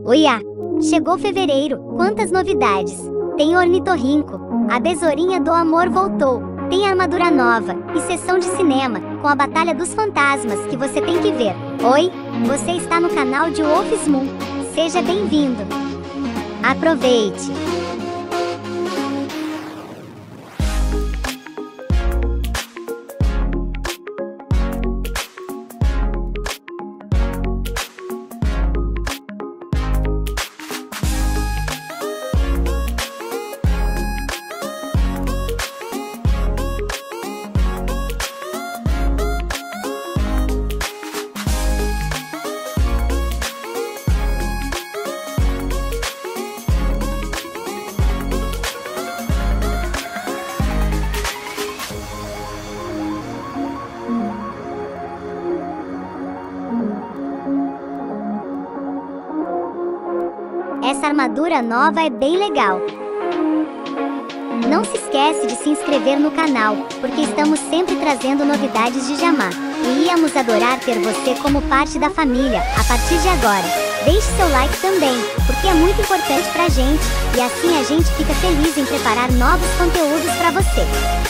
Oiá! Chegou fevereiro, quantas novidades! Tem ornitorrinco, a besourinha do amor voltou, tem armadura nova e sessão de cinema, com a Batalha dos Fantasmas que você tem que ver. Oi, você está no canal de Wolf's Moon, seja bem-vindo! Aproveite! Essa armadura nova é bem legal. Não se esquece de se inscrever no canal, porque estamos sempre trazendo novidades de Jamar. E íamos adorar ter você como parte da família, a partir de agora. Deixe seu like também, porque é muito importante pra gente, e assim a gente fica feliz em preparar novos conteúdos pra você.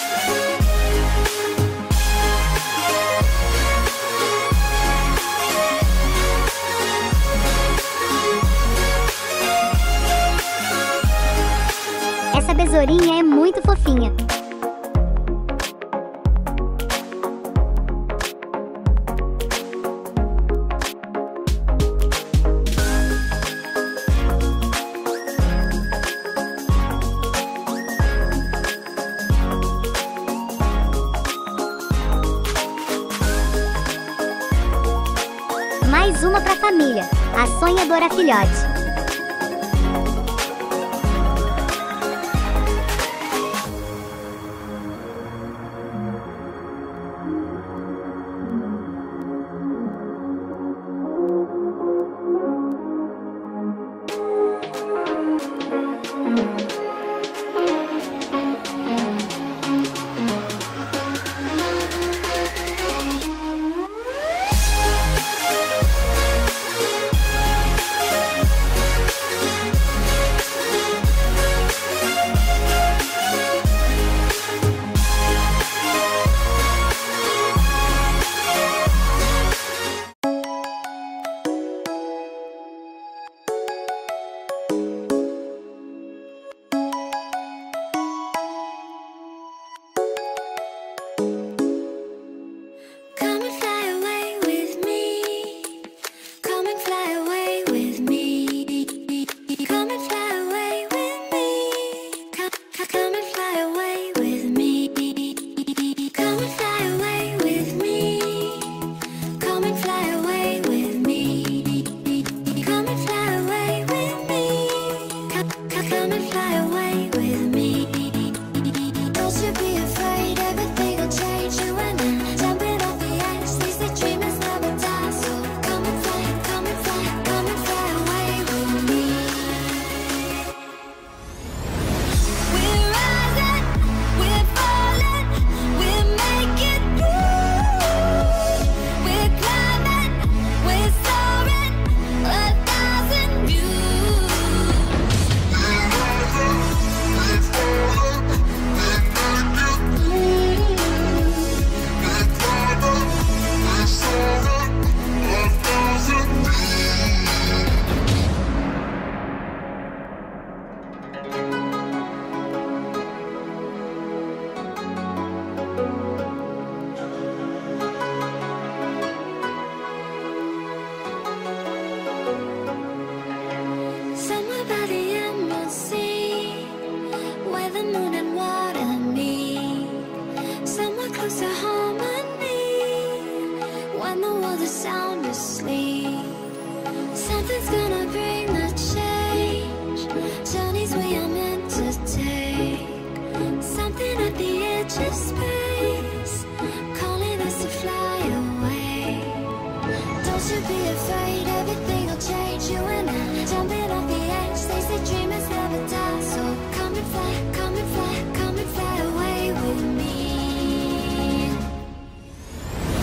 Essa besourinha é muito fofinha. Mais uma pra família, a sonhadora filhote. Something's gonna bring the change. Journeys we are meant to take. Something at the edge of space, calling us to fly away. Don't you be afraid, everything will change. You and I, jumping off the edge. They say dreamers never die. So come and fly, come and fly, come and fly away with me.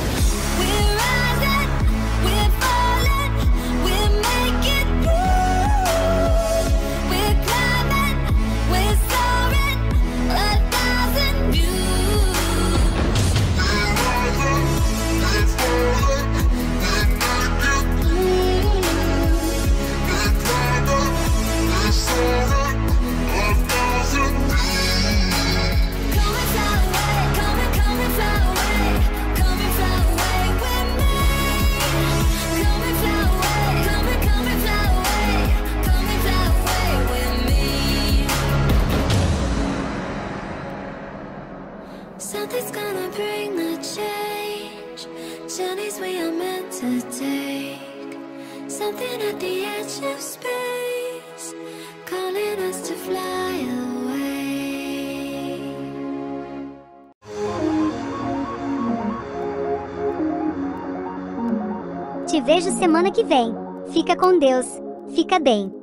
We're rising, we're falling, we're making through. of space, calling us to fly away. Te vejo semana que vem. Fica com Deus. Fica bem.